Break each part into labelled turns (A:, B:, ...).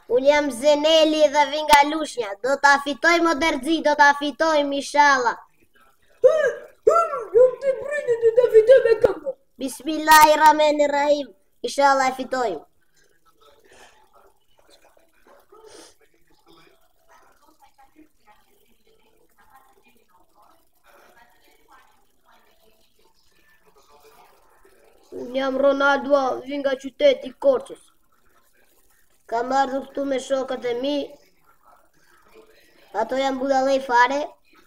A: Unë jam Zeneli dhe vi nga Lushnja. Do ta fitojmë o Derzi, do ta fitojmë inshallah.
B: Jam të brinë do ta fitoj me këmbë.
A: Bismillahirrahmanirrahim. Inshallah e fitojmë. Unë jam Ronaldo, vi nga qyteti Korçës. Kam ardhur këtu me shokët e mi. Ato janë budallej fare.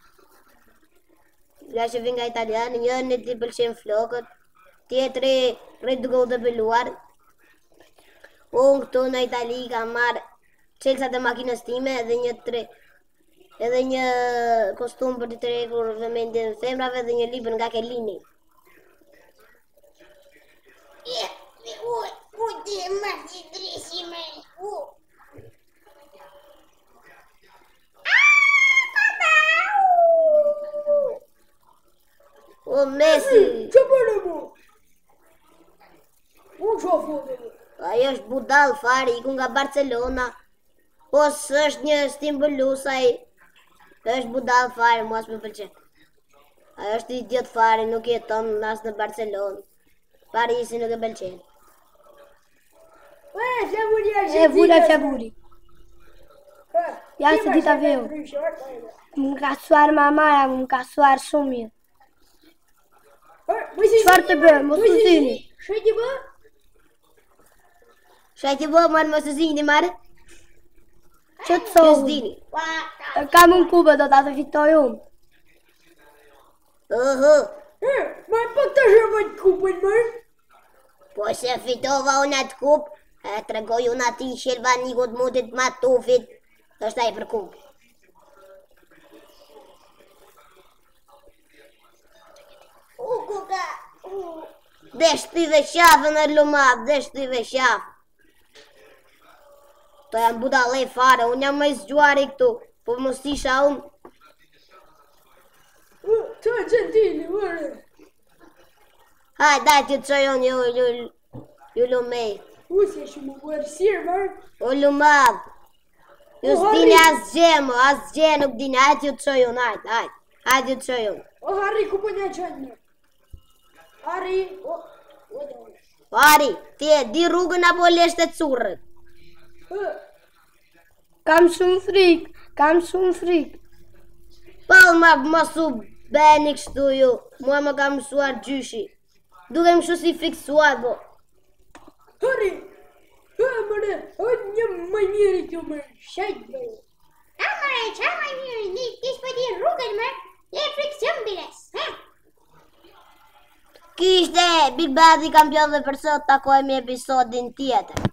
A: Ja që vi nga italian, njëri t'i pëlqen flokët, tjetri rrit duke u debeluar. Unë këtu në Itali kam marrë çelësat e makinës time edhe një kostum për të tregur vëmendjen e femrave dhe një libër nga Kellini. O Messi!
B: Që bërë mu? Unë që fote mu?
A: Ajo është budall fare, iku nga Barcelona. Po s'është një stimbulus ai. Është budall fare, mua s'më pëlqen. Ajo është idiot fare, nuk jeton as në Barcelonë. Parisi nuk e pëlqen.
C: E vula flavuri. Ja se dita veu. Më ka suar mamara, më ka suar shumë mirë. Çfarë të bëjmë, mos u zini.
B: Shajti bë?
A: Shajti bë, marë mos u zini, marë?
C: Që të thonë?
A: S'dini.
C: Kam unë kubë, do t'a të fitoj unë.
B: Ma pak të shërmën kupën mërë?
A: Po se fitova unë atë kup, e tregoj unë ati Shelvanikut mutit Matufit, është ai për kup. Deshti dhe shafë në lumat, deshti dhe shafë. To jam budallej fare, unë jam më i zgjuari këtu, po mos isha unë.
B: Të gentili, mërë.
A: Haj, daj t'ju të qojon ju lumej.
B: Se shumë më bërësirë, mërë.
A: O lumad. Ju s'dini asgje, mo, asgje nuk dini, haj t'ju të qojon, haj t'ju të qojon.
B: O, Harri, ku për një qënë mërë? Harri,
A: Harri, ti e di rrugën apo lesht e currët?
C: Kam shumë frikë.
A: Palma mos u bëni kështu ju, mua më ka mësuar gjyshi. Duke më shu si fiksuar, bo.
B: Harri, mërë, një më njëri kjo mërë, shajtë bërë.
D: Amore, qa më njëri, një kish për ti rrugën mërë, je friksion bires, ha?
A: Kishte, Big Badhi kampion dhe për sot, takojmë episodin tjetër.